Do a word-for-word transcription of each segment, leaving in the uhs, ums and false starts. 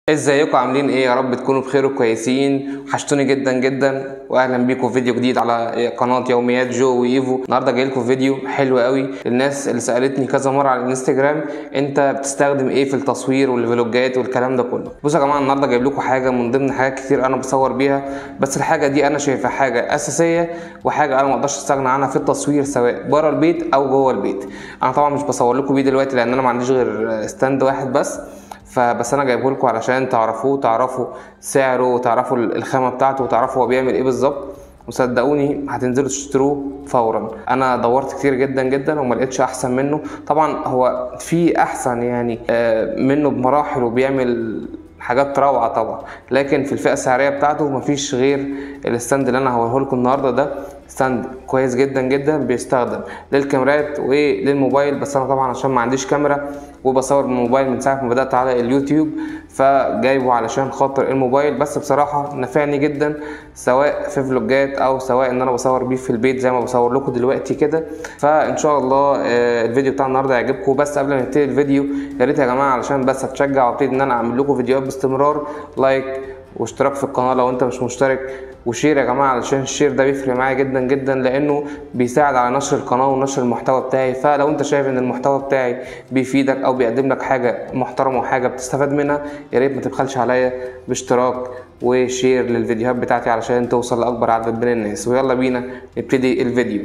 ازيكم عاملين ايه؟ يا رب تكونوا بخير وكويسين. وحشتوني جدا جدا، واهلا بيكم في فيديو جديد على قناه يوميات جو وايفو. النهارده جاي لكم فيديو حلو قوي للناس اللي سالتني كذا مره على الانستجرام، انت بتستخدم ايه في التصوير والفلوجات والكلام ده كله. بصوا يا جماعه، النهارده جايب لكم حاجه من ضمن حاجات كتير انا بصور بيها، بس الحاجه دي انا شايفها حاجه اساسيه وحاجه انا ما اقدرش استغنى عنها في التصوير، سواء بره البيت او جوه البيت. انا طبعا مش بصور لكم بيه دلوقتي لان انا ما عنديش غير ستاند واحد بس، فبس انا جايبه لكم علشان تعرفوه، تعرفوا سعره وتعرفوا الخامه بتاعته وتعرفوا هو بيعمل ايه بالظبط. وصدقوني هتنزلوا تشتروه فورا. انا دورت كتير جدا جدا وما لقيتش احسن منه. طبعا هو في احسن يعني منه بمراحل وبيعمل حاجات روعه طبعا، لكن في الفئه السعريه بتاعته مفيش غير الستاند اللي انا هوريه لكم النهارده. ده ستاند كويس جدا جدا، بيستخدم للكاميرات وللموبايل، بس انا طبعا عشان ما عنديش كاميرا وبصور بالموبايل من ساعه ما بدات على اليوتيوب، فجايبه علشان خاطر الموبايل. بس بصراحه نفعني جدا سواء في فلوجات او سواء ان انا بصور بيه في البيت زي ما بصور لكم دلوقتي كده. فان شاء الله الفيديو بتاع النهارده يعجبكم. بس قبل ما نبتدي الفيديو يا ريت يا جماعه علشان بس اتشجع وابتدي ان انا اعمل لكم فيديوهات باستمرار، لايك واشتراك في القناه لو انت مش مشترك، وشير يا جماعه علشان الشير ده بيفرق معايا جدا جدا، لانه بيساعد على نشر القناه ونشر المحتوى بتاعي. فلو انت شايف ان المحتوى بتاعي بيفيدك او بيقدم لك حاجه محترمه وحاجه بتستفاد منها، يا ريت ما تبخلش عليا باشتراك وشير للفيديوهات بتاعتي علشان توصل لاكبر عدد من الناس. ويلا بينا نبتدي الفيديو.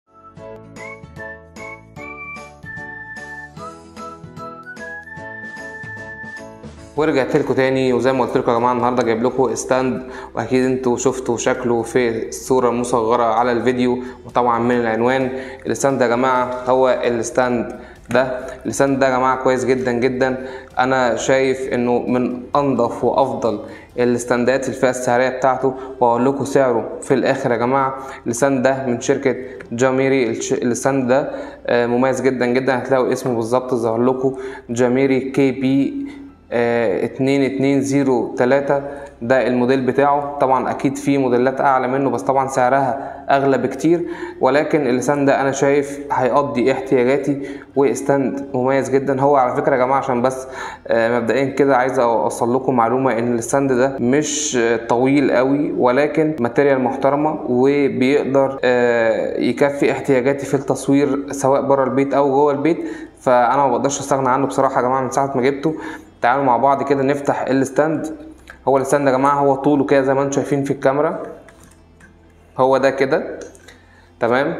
ورجعت لكم تاني، وزي ما قلت لكم يا جماعه النهارده جايب لكم ستاند، واكيد انتوا شفتوا شكله في الصوره المصغره على الفيديو وطبعا من العنوان. الستاند يا جماعه هو الستاند ده. الستاند ده يا جماعه كويس جدا جدا، انا شايف انه من انضف وافضل الستاندات الفئه السعريه بتاعته، وهقول لكم سعره في الاخر يا جماعه. الستاند ده من شركه جاميري. الستاند ده مميز جدا جدا، هتلاقوا اسمه بالظبط ظهر لكم، جاميري كي بي اتنين اتنين زيرو تلاتة. ده الموديل بتاعه. طبعا اكيد في موديلات اعلى منه بس طبعا سعرها اغلى بكتير، ولكن الستاند ده انا شايف هيقضي احتياجاتي، وستاند مميز جدا. هو على فكره يا جماعه عشان بس مبدئيا كده عايز اوصل لكم معلومه ان الستاند ده مش طويل قوي، ولكن ماتيريال محترمه وبيقدر يكفي احتياجاتي في التصوير سواء بره البيت او جوه البيت. فانا ما بقدرش استغنى عنه بصراحه يا جماعه من ساعه ما جبته. تعالوا مع بعض كده نفتح الستاند. هو الستاند يا جماعه هو طوله كده زي ما انتم شايفين في الكاميرا، هو ده كده تمام.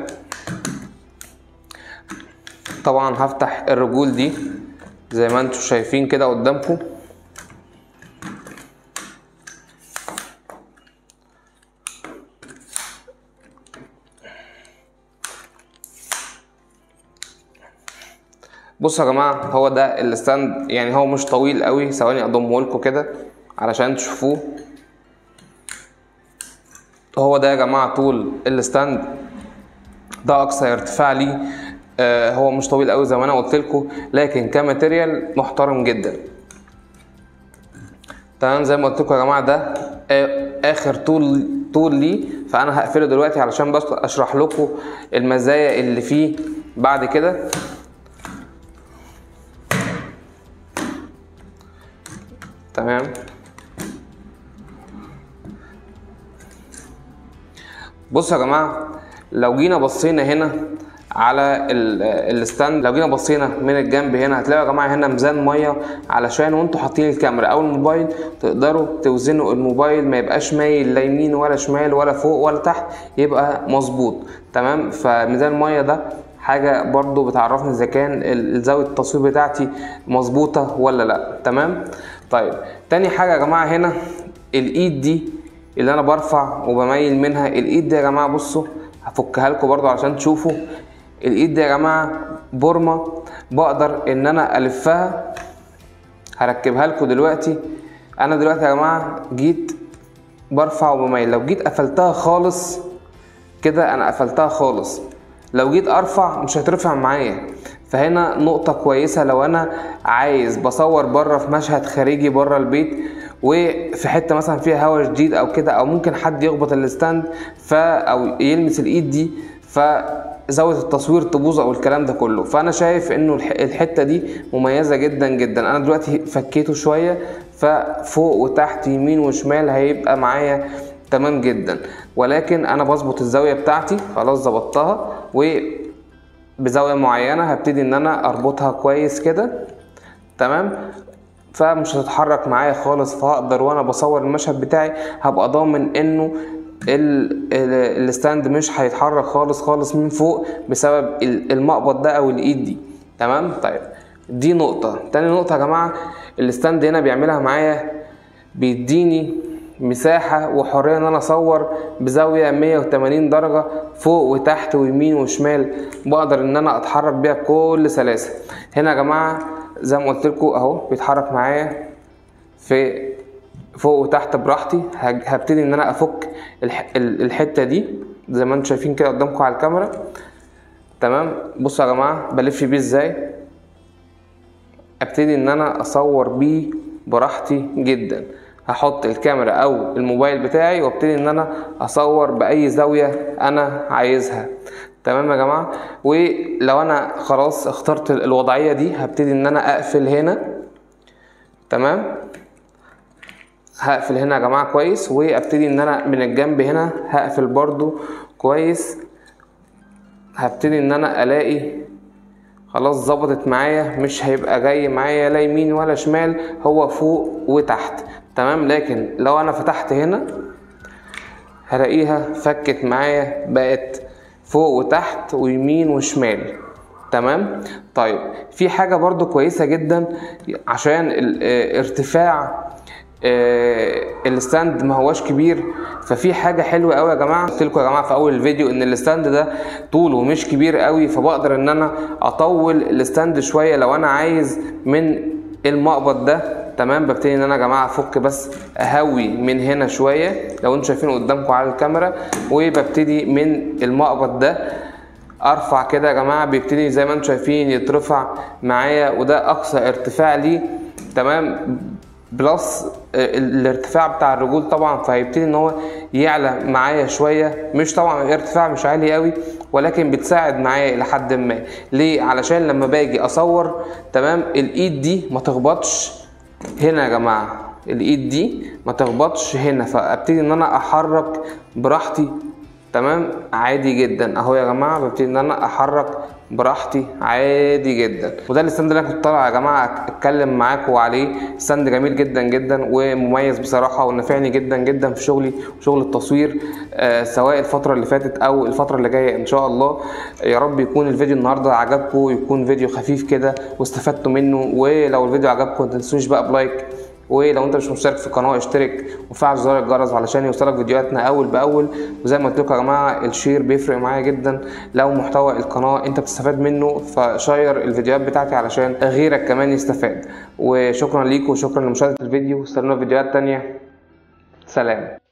طبعا هفتح الرجول دي زي ما انتم شايفين كده قدامكم. بصوا يا جماعه هو ده الستاند، يعني هو مش طويل قوي. ثواني اضمه لكم كده علشان تشوفوه. هو ده يا جماعه طول الستاند، ده اقصى ارتفاع ليه. آه هو مش طويل قوي زي ما انا قلت لكم، لكن كماتيريال محترم جدا تمام. زي ما قلت لكم يا جماعه ده آه اخر طول طول ليه. فانا هقفله دلوقتي علشان بس اشرح لكم المزايا اللي فيه بعد كده. تمام. بصوا يا جماعه، لو جينا بصينا هنا على الستاند، لو جينا بصينا من الجنب هنا هتلاقوا يا جماعه هنا ميزان ميه، علشان وانتوا حاطين الكاميرا او الموبايل تقدروا توزنوا الموبايل، ما يبقاش مايل لا يمين ولا شمال ولا فوق ولا تحت، يبقى مظبوط تمام. فميزان الميه ده حاجه برضو بتعرفني اذا كان زاويه التصوير بتاعتي مظبوطه ولا لا. تمام. طيب تاني حاجه يا جماعه هنا الايد دي اللي انا برفع وبميل منها. الايد دي يا جماعه بصوا هفكها لكم برضو عشان تشوفوا. الايد دي يا جماعه بورمه، بقدر ان انا الفها. هركبها لكم دلوقتي. انا دلوقتي يا جماعه جيت برفع وبميل، لو جيت قفلتها خالص كده انا قفلتها خالص، لو جيت ارفع مش هترفع معايا. فهنا نقطه كويسه لو انا عايز بصور بره في مشهد خارجي بره البيت، وفي حته مثلا فيها هواء شديد او كده، او ممكن حد يخبط الستاند ف او يلمس الايد دي فزاويه التصوير تبوظ او الكلام ده كله. فانا شايف انه الحته دي مميزه جدا جدا. انا دلوقتي فكيته شويه ف ففوق وتحت يمين وشمال هيبقى معايا تمام جدا. ولكن انا بظبط الزاويه بتاعتي، خلاص ظبطتها، وبزاويه معينه هبتدي ان انا اربطها كويس كده تمام، فمش هتتحرك معايا خالص، فهقدر وانا بصور المشهد بتاعي هبقى ضامن انه الستاند مش هيتحرك خالص خالص من فوق بسبب المقبض ده او الايد دي تمام. طيب دي نقطة. تاني نقطة يا جماعة، الستاند هنا بيعملها معايا، بيديني مساحة وحرية ان انا اصور بزاوية مية وتمانين درجة فوق وتحت ويمين وشمال، بقدر ان انا اتحرك بيها بكل سلاسة. هنا يا جماعة زي ما قلت لكم اهو بيتحرك معايا في فوق وتحت براحتي. هبتدي ان انا افك الحتة دي زي ما انتم شايفين كده قدامكم على الكاميرا تمام. بصوا يا جماعة بلف بيه ازاي، ابتدي ان انا اصور بيه براحتي جدا. هحط الكاميرا او الموبايل بتاعي وابتدي ان انا اصور باي زاوية انا عايزها تمام يا جماعة. ولو انا خلاص اخترت الوضعية دي هبتدي ان انا اقفل هنا تمام، هقفل هنا يا جماعة كويس، وابتدي ان انا من الجنب هنا هقفل برضو كويس. هبتدي ان انا الاقي خلاص ظبطت معايا، مش هيبقى جاي معايا لا يمين ولا شمال، هو فوق وتحت تمام. لكن لو انا فتحت هنا هلاقيها فكت معايا، بقت فوق وتحت ويمين وشمال تمام. طيب في حاجة برضو كويسة جدا عشان الارتفاع الستاند ما هواش كبير، ففي حاجه حلوه قوي يا جماعه. قلت لكم يا جماعه في اول الفيديو ان الستاند ده طوله مش كبير قوي، فبقدر ان انا اطول الستاند شويه لو انا عايز من المقبض ده تمام. ببتدي ان انا يا جماعه افك بس اهوي من هنا شويه لو انتم شايفينه قدامكم على الكاميرا، وببتدي من المقبض ده ارفع كده يا جماعه، بيبتدي زي ما انتم شايفين يترفع معايا، وده اقصى ارتفاع ليه تمام، بلس الارتفاع بتاع الرجول طبعا، فهيبتدي ان هو يعلى معايا شويه. مش طبعا الارتفاع مش عالي قوي، ولكن بتساعد معايا الى حد ما. ليه؟ علشان لما باجي اصور تمام الايد دي ما تخبطش هنا يا جماعه، الايد دي ما تخبطش هنا، فابتدي ان انا احرك براحتي تمام عادي جدا اهو يا جماعه. ببتدي ان انا احرك براحتي عادي جدا. وده الستاند اللي انا كنت طالع يا جماعه اتكلم معاكم عليه. ستاند جميل جدا جدا ومميز بصراحه، ونفعني جدا جدا في شغلي وشغل التصوير آه سواء الفتره اللي فاتت او الفتره اللي جايه ان شاء الله. يا رب يكون الفيديو النهارده عجبكم، يكون فيديو خفيف كده واستفدتوا منه. ولو الفيديو عجبكم ما تنسوش بقى بلايك، ولو انت مش مشترك في القناه اشترك وفعل زر الجرس علشان يوصلك فيديوهاتنا اول باول. وزي ما قلت لكم يا جماعه الشير بيفرق معايا جدا، لو محتوى القناه انت بتستفاد منه فشير الفيديوهات بتاعتي علشان غيرك كمان يستفاد. وشكرا ليكم وشكرا لمشاهده الفيديو، استنونا في فيديوهات تانية. سلام.